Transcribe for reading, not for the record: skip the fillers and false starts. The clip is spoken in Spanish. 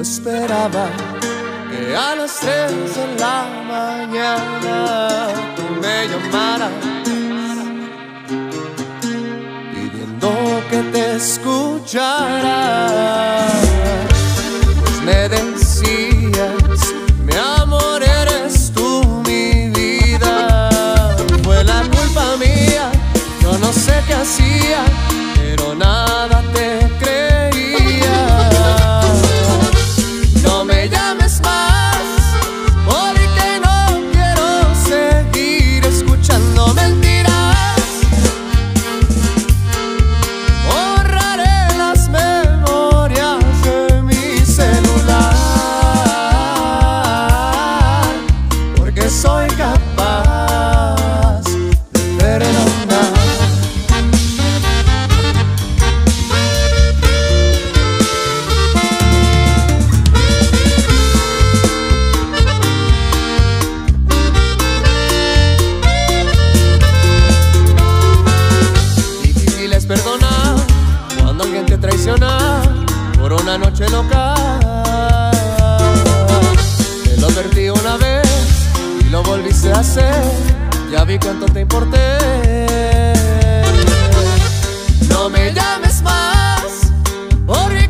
esperaba que a las 3 de la mañana tú me llamaras pidiendo que te escuchara. Pues me decías, mi amor, eres tú mi vida. Fue la culpa mía, yo no sé qué hacía, pero nada te creía. No me llames más, porque no quiero seguir escuchando mentiras. Borraré las memorias de mi celular, porque soy capaz de perdonar. Perdonar cuando alguien te traiciona por una noche loca. Te lo advertí una vez y lo volviste a hacer. Ya vi cuánto te importé. No me llames más, porque